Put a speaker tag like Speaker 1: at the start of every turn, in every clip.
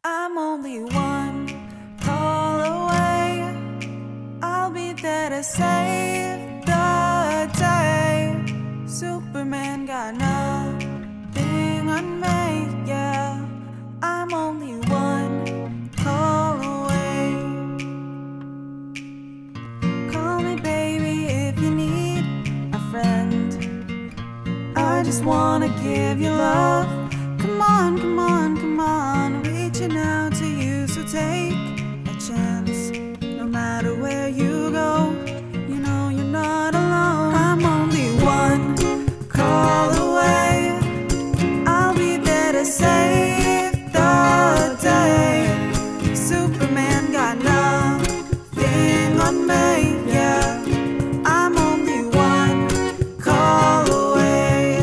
Speaker 1: I'm only one call away. I'll be there to save the day. Superman got nothing on me, yeah. I'm only one call away. Call me baby if you need a friend. I just wanna give you love. Come on, come on, come on, reaching out to you, so take a chance. No matter where you go, you know you're not alone. I'm only one call away. I'll be there to save the day. Superman got nothing on me, yeah. I'm only one call away.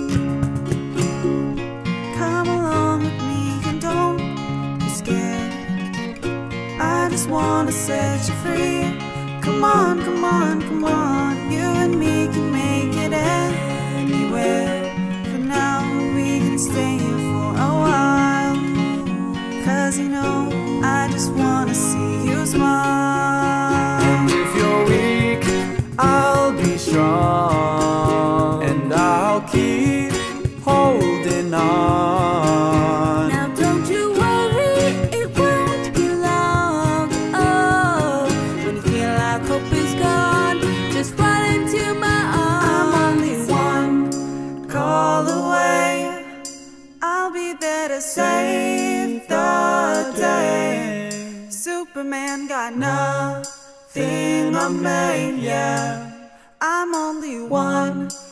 Speaker 1: Come along with me and don't be scared. I just wanna set you free. Come on, come on, come on. You and me can make it anywhere. For now we can stay here for a while. Cause you know, I just wanna see you smile.
Speaker 2: And if you're weak, I'll be strong, and I'll keep holding on.
Speaker 1: Now don't you worry, it won't be long. Oh, when you feel like hope is gone, just run into my arms. I'm only one call away. I'll be there to save the day. Superman got nothing on me, yeah. I'm only one